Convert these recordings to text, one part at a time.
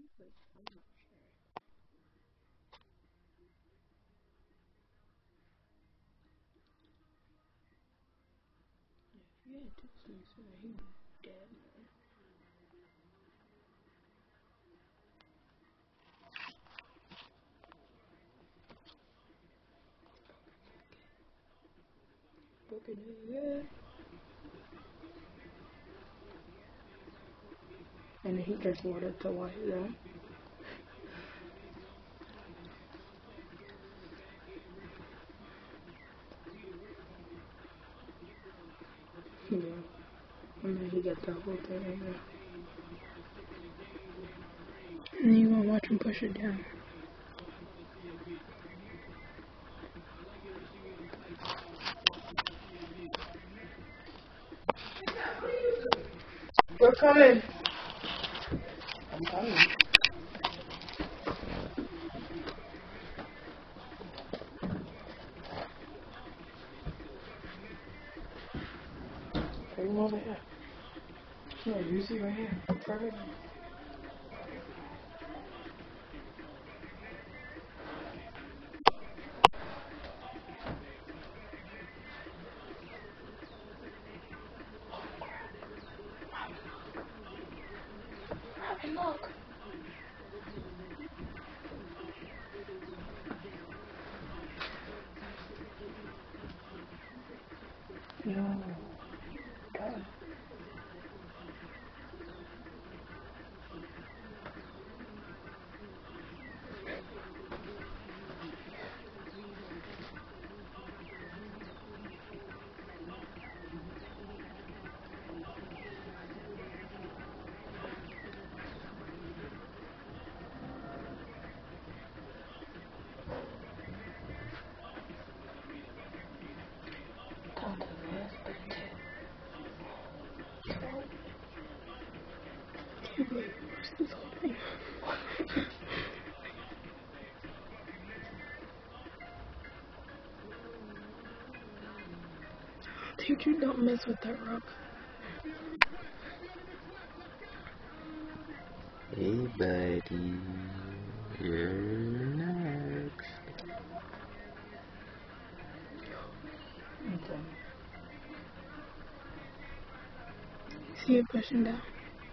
Yeah, just he dead, man. Looking at it. And he just wanted to watch that. Yeah. And then he got the whole thing in there. And you gonna watch him push it down. We're coming. I'm coming. Bring him over here. Yeah, you see right here. Perfect. Hey, look. No. God. Down to this bitch. Can't believe we watched this whole thing. Teacher, don't mess with that rock. Hey buddy, you're next. Okay. See it pushing down.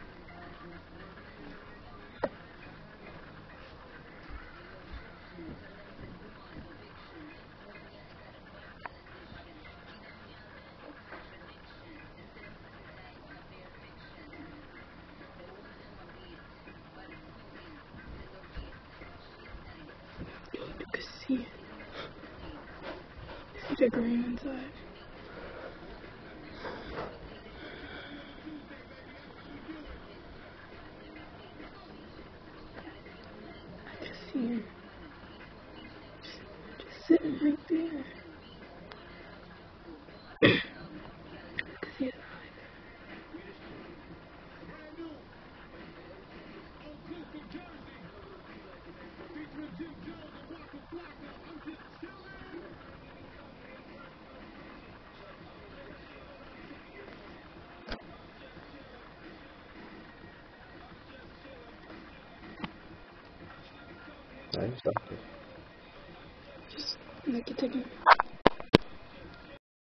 Yo, you can see it. See the green inside. I can see him. Just sitting right there. I can see his eyes. I stopped it. Just look at the